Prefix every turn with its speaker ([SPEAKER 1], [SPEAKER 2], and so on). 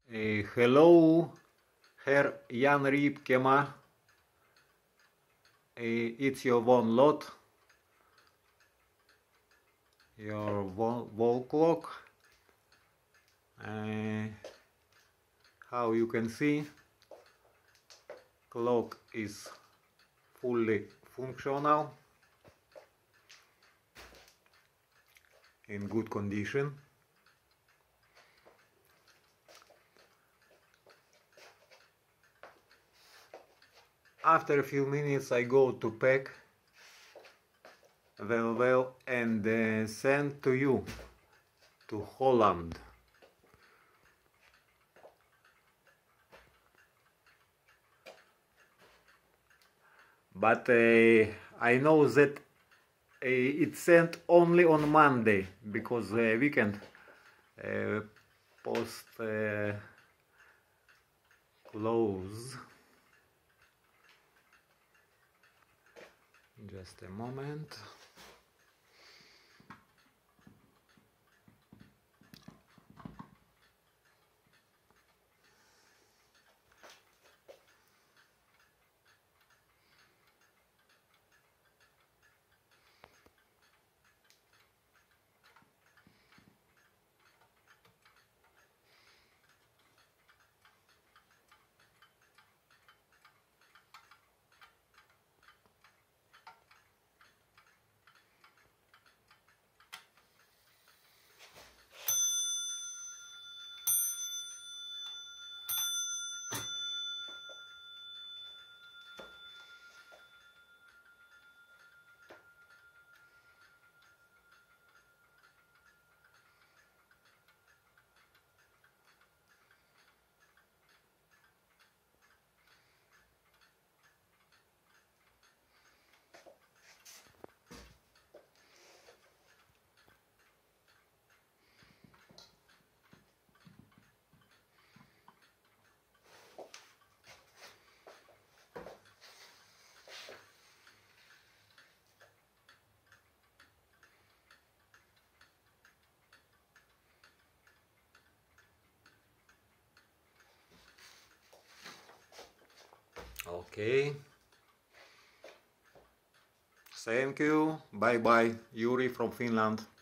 [SPEAKER 1] Hello, Herr Jan Riepkema. It's your one lot, your wall clock. How you can see, clock is fully functional, in good condition. After a few minutes I go to pack well and send to you to Holland. But I know that it's sent only on Monday because weekend post close. Just a moment. Okay. Thank you. Bye bye. Yuri from Finland.